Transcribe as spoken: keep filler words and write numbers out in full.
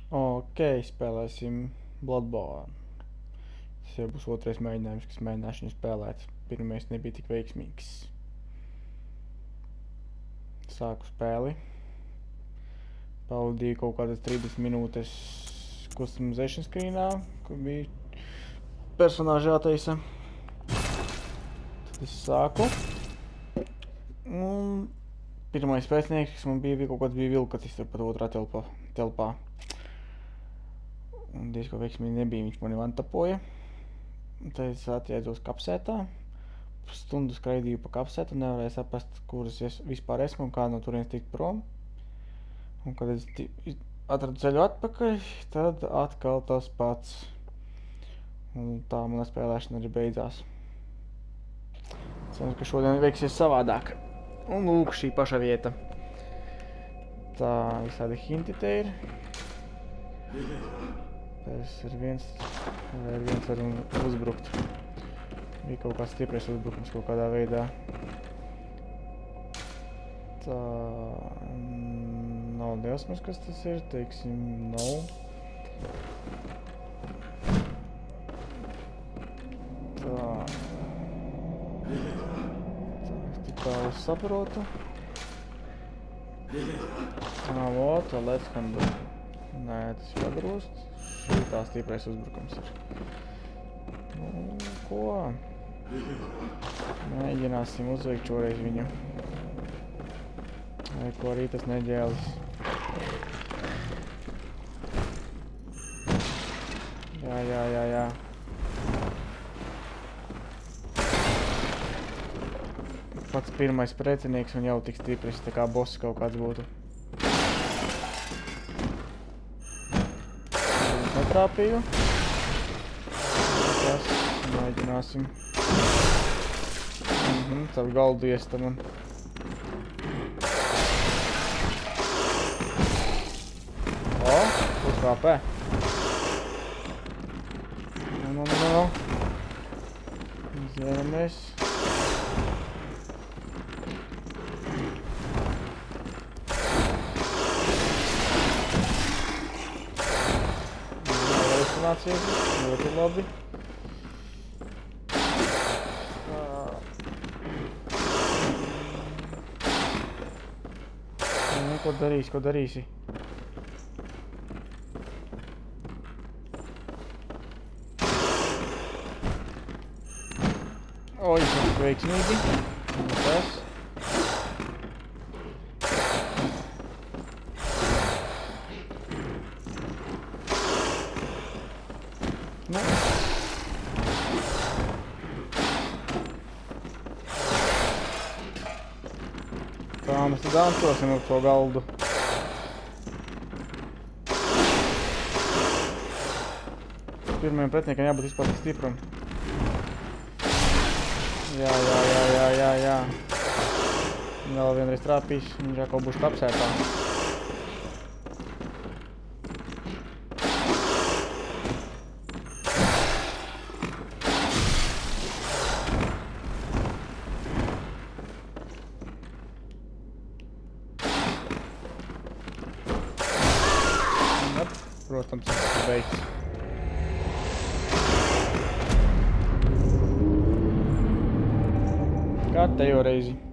Ok, spēlēsim Bloodborne. Tas jau būs otrais mēģinājums, kas mēģināšu viņu spēlēt. Pirmais nebija tik veiksmīgs. Sāku spēli. Pavadīju kaut kādas trīsdesmit minūtes customization screenā, kur bija personāži jātaisa. Tad es sāku. Un pirmais pēcnieks, kas man bija, bija kaut kāds bija vilkatis tur pat otrā telpā. telpā. Un diezko veiksmīgi nebija, viņš mani vantapoja. Tad es atjēdzos kapsētā. Stundu skraidīju pa kapsētu, nevarēju saprast, kuras es vispār esmu un kā no turienes tikt prom. Un kad es atradu ceļu atpakaļ, tad atkal tas pats. Un tā mana spēlēšana arī beidzās. Ceru, ka šodien veiksies savādāk. Un lūk, šī paša vieta. Tā visādi hinti te ir. Tas ir viens, vai viens var uzbrukt. Bija kaut kāds stiprais uzbrukums kaut kādā veidā. Tā... Nav nejausmas, kas tas ir, teiksim, nav. Tā... Tā, tik tālu es saprotu. Ā, vot, let's handle. Nē, tas ir pagrūst. Šī tā stiprais uzbrukums ir. Nu, ko? Mēģināsim uzveikt šoreiz viņu. Vai ko arī tas neģēlis. Jā, jā, jā, jā. Pats pirmais pretinieks un jau tik stipris, tā kā boss kaut kāds būtu. Netrāpīju. Tas mēģināsim. Mhm, caur galdu iesta man. O, uzkāpē. No, no, no, no. Izvēlamies. Ļoti labi. Nu, ko darīsi, ko darīsi? Oi, tas veiksmīgi. Un tas. Nu. Tā mēs tad dancosim ar to galdu. Pirmajam pretiniekam jābūt vispār tik stipram. Jā, jā, jā, jā, jā, jā. Vēl vienreiz trāpīs, viņš atkal būs kapsētā. Protams, tas ir beigts. Kā tejo reizi.